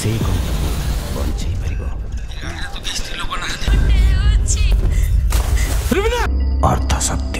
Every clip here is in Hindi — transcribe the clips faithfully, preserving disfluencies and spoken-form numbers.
से बंचई पारिबो अर्थ सत्य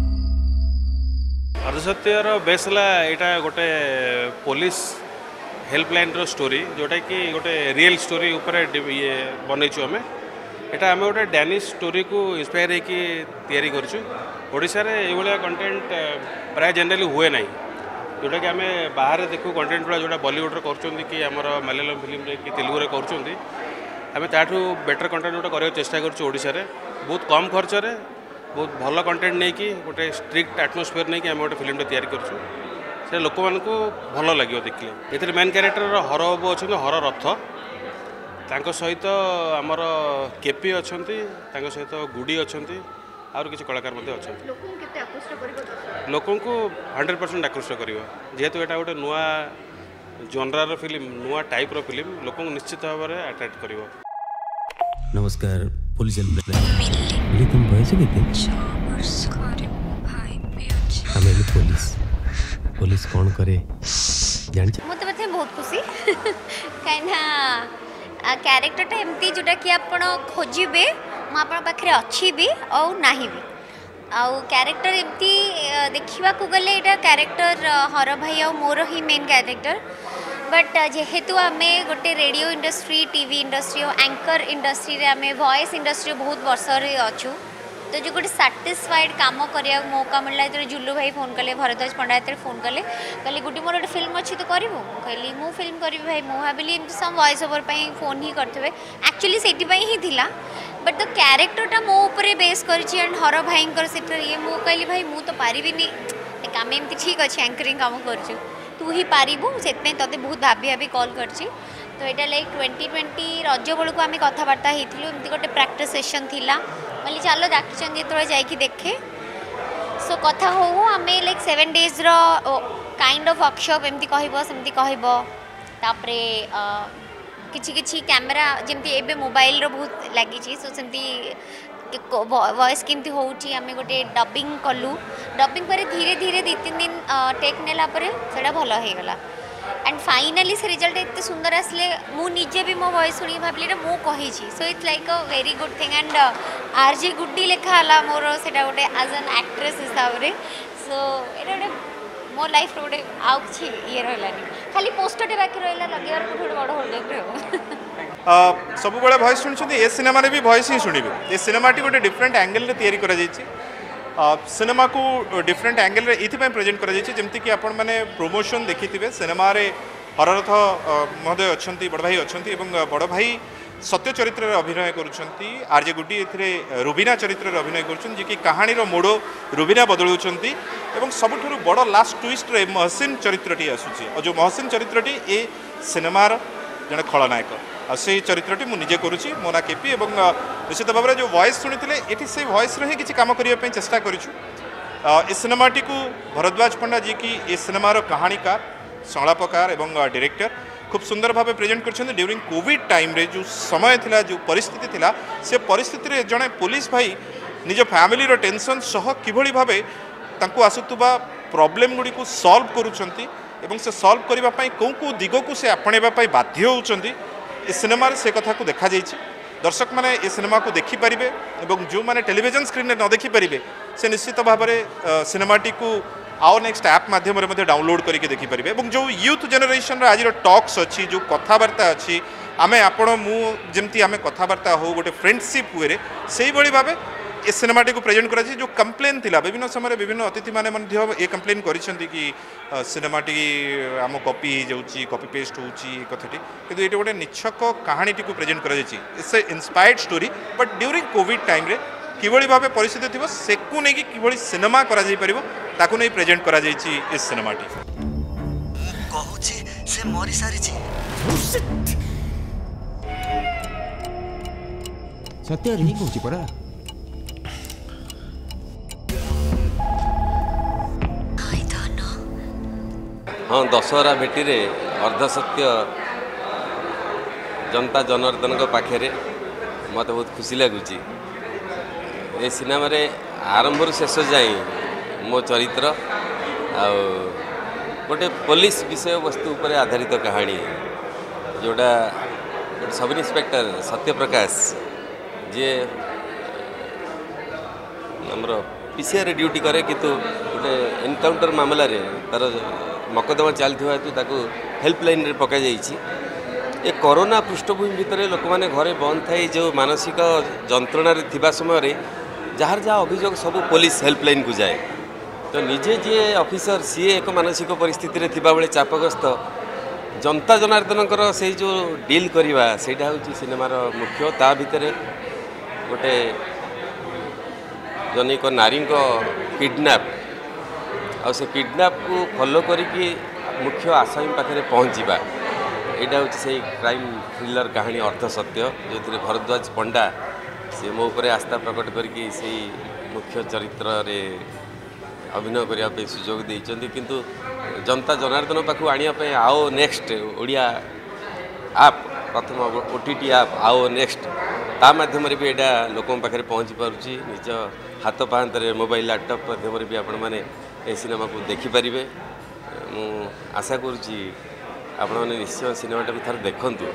अर्ध सत्यर बेसला यहाँ गोटे पुलिस हेल्पलाइन रो स्टोरी जोटा कि गोटे रियल स्टोरी ऊपर ये बनईचु आम यहाँ आम गोटे डैनिश स्टोरी को इंस्पायर होकि तैयारी करछु ओडिशा रे ये कंटेंट प्राय जनरली हुए ना जोटा कि आम बाहर देखू कंटेंट गुड़ा जोटा बॉलीवुड कर कि आमर मलयालम फिल्म कि तेलुगु रे कर आम ताठू बेटर कंटेंट गोटे करार चेष्टा करूँ ओडिशा रे बहुत कम खर्च रे बहुत भल कंटेंट नहीं कि गोटे स्ट्रिक्ट एटमोस्फियर नहीं कि आम गोटे फिल्म तैयारी करछु से लोक मानू भल लगे देखिले ये मेन क्यारेक्टर हर बाबू अच्छा हर रथ तांको सहित आमर केपी अच्छा सहित गुडी अच्छा आर किसी कलाकार अच्छा लोक हंड्रेड परसेंट आकृष्ट कर जेहेतु यहाँ गोटे नुआ जनरार फिल्म नुआ टाइप फिल्म लोक निश्चित भाव में अट्राक्ट कर। नमस्कार पुलिस हेल्पलाइन तुम बयस के पुलिस पुलिस कौन करे जान मत बते बहुत खुशी कहीं कैरेक्टरटा एमती जोटा कि आप खोजे मु आप पाखे अच्छी भी और नहीं भी आउ कैरेक्टर एमती देखा गले यहाँ कैरेक्टर हर भाई आ मोर ही मेन कैरेक्टर बट जेहेतु आम गोटे radio industry TV industry anchor industry रे आम वॉइस इंडस्ट्री बहुत वर्ष अच्छु तो जो गोटे साटिस्फाइड काम करिया मौका मिलला जो जुल्लू भाई फोन कले भरद्वाज पंडा ये फोन कले कहली गुटी मोर गोटे फिल्म अच्छी तो करूँ कहली मु फिल्म करी भाई मु भाविली सम वॉइस ओवर फोन ही करते एक्चुअली से ही थिला बट द कैरेक्टरटा मो ऊपर बेस करी एंड हर भाई ये मु कहली भाई मु तो पारिबिनी आम एमती ठीक अच्छे एंकरिंग काम कर तू ही पारिबू से ते बहुत भाभी भाभी कॉल करची तो यहाँ लाइक ट्वेंटी ट्वेंटी रज बेलू आम कथबार्ता होती एमती गोटे प्रैक्टिस सेशन थिला बोली चलो डाकिचन जो जाकि देखे सो कथा हो आम लाइक सेवेन डेज रो काइंड ऑफ वर्कशॉप एमती कहब सेमती कहब तापरे किछि किछि कैमेरा जमती एबे मोबाइल रो बहुत लगी सो सेमती वॉइस केमती होउची आम गोटे डबिंग कलु डबिंग पर धीरे धीरे दी तीन दिन टेक नेला परे सेटा भल हो गला एंड फाइनाली से रिजल्ट इतने सुंदर आसले मु निजे भी मो वॉइस शुणी भाविली मु कही so it's like a very good thing and RJ Guddi लेखा हला मोर सेटा गोटे एज एन एक्ट्रेस हिसाब से सो एटा गोटे मो लाइफ गोटे आउ कि ये रही खाली पोस्टर बाकी रहा लगे गोटे बड़ होल्डिंग सब बड़े भॉइस शुणी ए सिनेमा भी भॉइस ही शुणे ये सिनेमाटी गोटे डिफरेंट एंगल रे तैयारी करा जायछि सिनेमा को डिफरेंट एंगल रे इथि प्रेजेंट करा जायछि जेमति कि आपण माने प्रमोशन देखिथिबे सिनेमा रे हररथ महोदय अछंती बड़ भाई अछंती एवं बड़ भाई सत्य चरित्र रे अभिनय करूछंती आरजे गुड्डी एथिरे रुबीना चरित्र रे अभिनय करूछन जे कि कहानी रो मोड़ो रुबीना बदलुछंती एवं सबठुरु बड़ लास्ट ट्विस्ट रे महसिन चरित्रटी आसुची और जो महसिन चरित्रटी ए सिनेमा रो जने खलनायक आ से चरित्रटी मु निजे करूची मो ना केपी एवं निश्चित भाव में जो वॉइस शुणी ये से वॉइस रे किसी काम करने चेष्टा करूँ ए सिनेमाटी को भरद्वाज पंडा जी की ए सिनेमार कहानीकार संलापकार एवं डायरेक्टर खूब सुंदर भाव प्रेजेंट कर ड्यूरिंग कोविड टाइम रे जो समय थिला जो परिस्थिति थिला से परिस्थिति रे जड़े पुलिस भाई निज फैमिली रो टेंशन सह किभली भाबे तांको आसुतुबा प्रॉब्लम गुडी को सॉल्व करूछंती एवं से सॉल्व करबा पई को को दिगो को से आपणेबा पई बाध्य होउछंती ए सिनेमा से कथा को देखा जाइए दर्शक मैंने ए सिनेमा को देखिपारे और जो मैंने टेलीविजन स्क्रीन में न देखिपारे से निश्चित भाव में सिनेमाटी को आउ नेक्स्ट ऐप माध्यम डाउनलोड करके देखिपारे और जो यूथ जेनेरेशन आज टॉक्स अच्छी जो कथबार्ता अच्छी आमे आपण मु जमती आमे कथबार्ता हो गोटे फ्रेंडशिप वे से भाव ए सिनेमाटी को प्रेजेंट करा जो कंप्लेन थिला विभिन्न समय विभिन्न अतिथि माने ये कंप्लेन करिसेंती कि सिनेमाटी आम कॉपी जाउची कॉपी पेस्ट होउची कथाटी किंतु ये गोटे निछक कहानीटी को प्रेजेंट करा जायछि it's a inspired story but during covid time रे किभली भाबे परिस्थिति थिबो सेकु नै कि किभली सिनेमा करा जाय परिबो ताकु नै प्रेजेंट करा जायछि इस सिनेमाटी कहूची से मरि सारिछि सत्य रि कहूची परा हाँ दशहरा भेटी रे अर्धसत्य जनता जनार्दन पाखे मत बहुत खुशी लगुच ये सिनेमा रे आरंभ शेष जाए मो चरित्र आ गोटे पुलिस विषय वस्तु पर आधारित कहानी जोड़ा सब इन्स्पेक्टर सत्यप्रकाश जी आमर पीसीआर ड्यूटी करे किंतु गोटे एनकाउंटर मामला रे तार मकदमा चलता हेतु हेल्पलाइन रे पका जाइए ए कोरोना पृष्ठभूमि भितर लोक मैंने घरे बंद थी जो मानसिक जंत्रणा थिबा समय जार जहाँ अभियोग सब पुलिस हेल्पलाइन को जाए तो निजे जी ऑफिसर सी एक मानसिक परिस्थिति थिबा बेले चापग्रस्त जनता जनार्दन से जो डील करवा सेटा हूँ सिनेमार मुख्य ता भितर गोटे जनिक नारी किडनैप आ से किडनैप को फॉलो करिकी मुख्य आसामी पाखे पहुँचवा यहाँ हूँ से क्राइम थ्रिलर कहानी अर्थ सत्य जो भरद्वाज पंडा सी मो उपर आस्था प्रकट करके मुख्य चरित्र रे अभिनय करने सुजोग देते किंतु जनता जनार्दन पाखु आने आओ नेक्स्ट ओडिया आप प्रथम ओटीटी आप आओ नेक्स्ट ता माध्यम भी यहाँ लोक पाखे पहुँची पारुची निज हाथ पाहांतर मोबाइल लैपटॉप माध्यम भी आपण मैंने ए सिनेमा को देखिपारे मु आशा करुँची आपण मैंने निश्चय सिनेमाटा भी थर देखंतु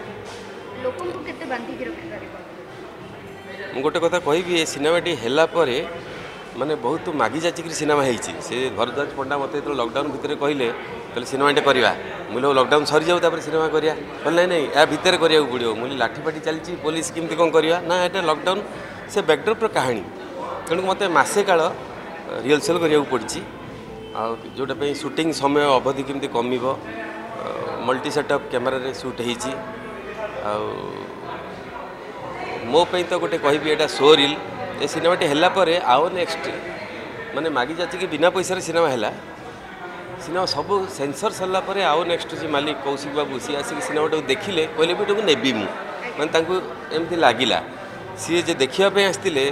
मु गोटे कथा कहबी ए सिनेमाटी हैला परे माने बहुत मागी जाचिक सिनेमा होती से भरद्वाज पंडा मत जो लॉकडाउन भितर कहले कहले सिनेमाटे करवा मुझे लॉकडाउन सरी जाऊ तापर सिनेमा करिया कहले नहीं या भितर करिया पड़ो मुझे लाठीफाठी चलती पुलिस केमती कौन करवा ना यहाँ लॉकडाउन से बैकड्रप कहानी तेणु मत मसे काल रिहर्सल करा पड़ी जोटा शूटिंग समय अवधि केमती कम मल्टी सेटअप कैमेरा रे शूट होती मो तो गोटे कहबी यहाँ शो रिल ए सिनेमाटी हैला परे आओ नेक्स्ट माने मागी जाची कि बिना पैसा सिनेमा हैला सिनेमा सब सेंसर सरला परे आओ नेक्स्ट जी मालिक कौशिक बाबू सी आसिक सिनेमाटा देखिले कहले भी नेबी मु माने एमती लगिला सी जे देखिया आसते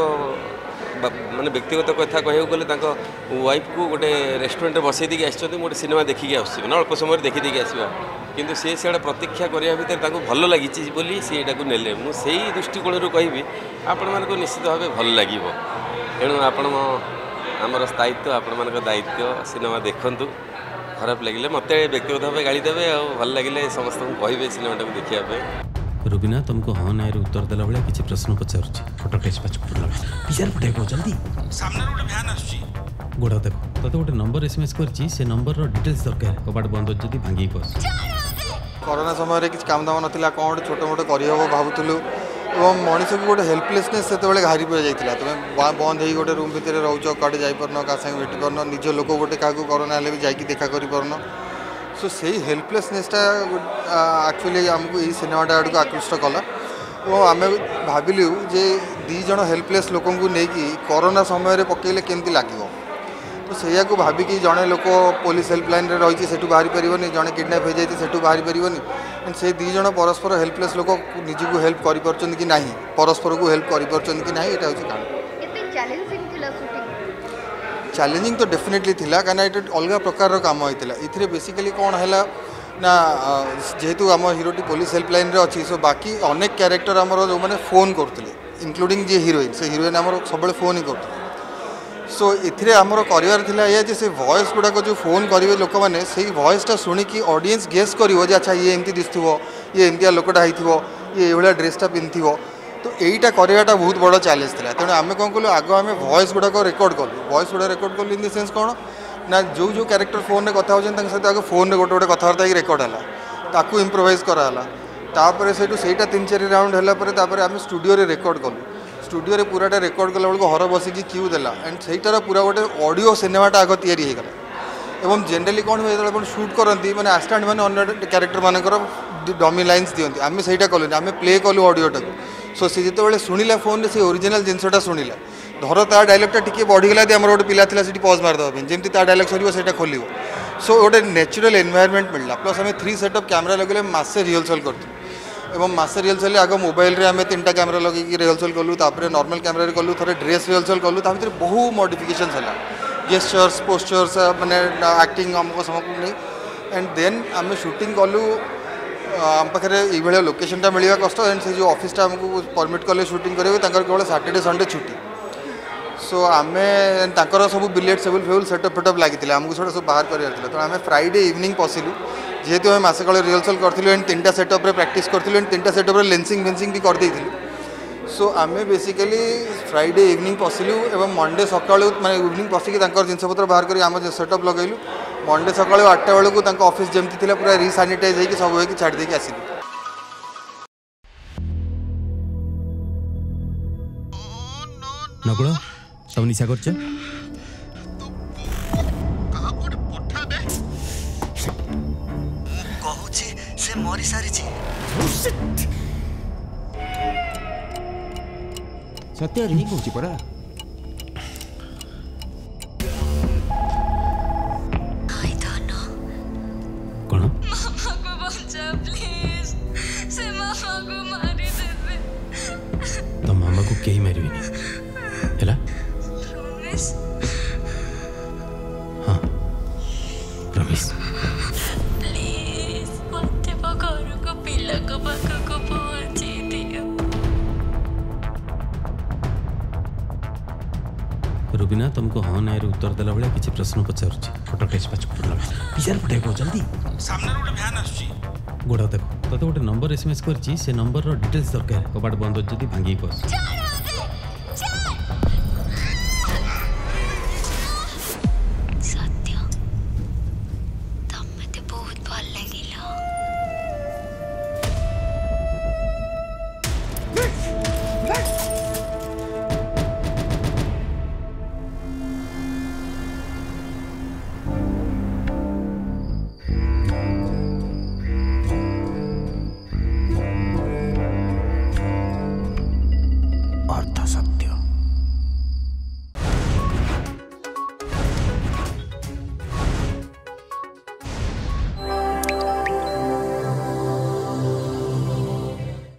माने व्यक्तिगत कथा कहू गले वाइफ को गोटे रेस्टोरेंट बसई देकी आसछथि गोटे सिनेमा देखिकी आसछि ना अल्प समय देखी देखी आसवा किंतु से सियाड़ा प्रतीक्षा करिया भितर भल लगी बोली सी एटा को नेले मु सेही दृष्टिकोण कहबी आपण मानको निश्चित भाव भल लागिवो तेणु आपण आमर स्थायित्व आपण मानक दायित्व सिनेमा देखंतु खराब लगिले मते व्यक्तिगत भाव गाड़ी देबे आ भल लगिले समस्त कहबे सिनेमाटा को देखिया रुबीना तुमको हाँ ना उत्तर देला बेले किसी प्रश्न पचारुची फोटो टेस्ट पासपोर्ट लगा पिजर पठेको जल्दी सामने गोटे भ्यान आछी गोड़ा देखो तते गोटे नंबर एसएमएस करची से नंबर रो डिटेल्स दरकार कबाट बंद जदी भांगी पस कोरोना समय रे किछ काम दाम नथिला कोन छोट मोट करि हो भाबुतलु एवं मनीष को गोटे हेल्पलेसनेस से बेले घारी पड़ जाइए तुम बंद हो गोटे रूम भितर रोच कड़े जापरन क्या साथ भेटी पारन निज लोक गोटे क्या कोरोना हेल्ले भी जाकि देखा कर पारन सो से हेल्पलेसनेसटा एक्चुअली आमको यही सिनेमाटा आड़ को आकृष्ट कला और आम भाविलु जे दी जन हेल्पलेस लोक नहीं कोरोना समय पकड़े केमती लगे तो से भाविकी जड़े लोक पुलिस हेल्पलाइन रे रही से बाहरी पारनी जड़े किडनैप हो जाए से बाहरी पारनी एंड से दी जन परस्पर हेल्पलेस लोक निजी को हेल्प कर कि ना परस्पर को हेल्प कर कि ना यहाँ हूँ कारण चैलेंजिंग तो डेफिनेटली थिला कहीं ये अलग प्रकार काम होता है बेसिकली कौन है ना जेहेतु आम हिरोटी पुलिस हेल्पलाइन रे अच्छी सो बाकी अनेक क्यारेक्टर आमर जो मैंने फोन करते इंक्लूडिंग जी हिरोइन से हिरोइन आमर सब फोन ही करते सो इथिरे आमर कर या से वॉइस गुड़ाक जो फोन करेंगे लोक मैंने से वॉइसटा शुणिकी ऑडियंस गेस कर अच्छा ये एमती दिशो ये एमती लोकटा हो ये ये ड्रेसटा पिंधो तो यहीटा करवाटा बहुत बड़ा चैलेंज था तेणु आम कौन कलु आग आम वॉइस गुड़ाक रेकर्ड कलु वॉइस गुड़ा रेकर्ड कलु इन द सेंस कौन ना जो जो क्यारेक्टर फोन में कथा होती सहित आगे फोन में गोटे गोटे कथबार्ता रेकर्ड है ताकू इम्प्रोवाइज कराला तापर से तीन चार राउंड है आम स्टूडियो रेकर्ड कलु स्टूडियो पूराटा रेकर्ड कला बेलू हर बसिकी क्यू देला एंड सहीटार पूरा गोटे ऑडियो सिनेमाटा आग तैयारी होगला एवं जनरली कौन हुए जो शूट करती मैंने आसिस्टेंट मैंने अन्य क्यारेक्टर मानकर डमी लाइन्स दिखती आम सहीटा कलुनि आम प्ले कलु ऑडियोटा सो सी जो शुणिला फोन से ओरिजिनल जिनसटा शुणिला धर ता डायलॉगटा टिके बढ़ीगला आम गोटे पिला था पज मारदेवा जमी ता डायलॉग सर से खोल सो गोटे नेचुरल एनवायरनमेंट मिलला प्लस आम थ्री सेटअप कैमरा लगे मसे रिहर्सल करूँ एवं मसे रिहर्सल आग मोबाइल रे आम तीन कैमरा लगे रिहर्सल कलु नॉर्मल कैमरा कलु थे ड्रेस रिहर्सल कलु भर बहु मॉडिफिकेशन है गेस्चर्स पोस्चर्स मैंने एक्टिंग आमको समझ नहीं एंड देन आम शूटिंग कलु आम पाखे ये लोकेशनटा मिलवा कष्ट एंड से जो ऑफिसटा आमको परमिट कले शूटिंग करेंगे केवल सैटरडे संडे छुट्टी सो आम सब बिलियर्ड सेबुल फेबुल सेटअप फेटअप लगी आमको सब बाहर करार तो आम फ्राइडे इवनिंग पशिलु जेहेतु आम मस काल रिहर्सल करूँ एंड तीन सेटअप प्राक्ट करूँ एंड तीन सेटअप लेंसिंग फेंसिंग भी करदे सो आम बेसिकली फ्राइडे इवनिंग पशिलु एवं मंडे सका माने इवनिंग पशिकी जिनपतर बाहर कर आम सेटअप लगेलु मंडे सका आठटा बेलू ऑफिस जमती थी पूरा रिसानिटाइज होगी सब होगी छाड़ देकी आसिलु। नकुल सब निशा कर कहूची से मरी सारी सत्य ही कहूँ परा कौन तो मामा को कहीं मारबी है हाँ प्रमिस प्लीज मत घर को पिला को पाख को पहुंची दियो। रुबीना तुमको हाँ ना उत्तर देला बेले किसी प्रश्न पचार फोटो टेस्ट पासपोर्ट लगा पिजार पठे को जल्दी सामने गोटे भ्यान आसुची गोड़ा देख तोते गोटे नंबर एसएमएस कर से नंबर डिटेल्स दरकार कबाट बंद जदि भांगी पस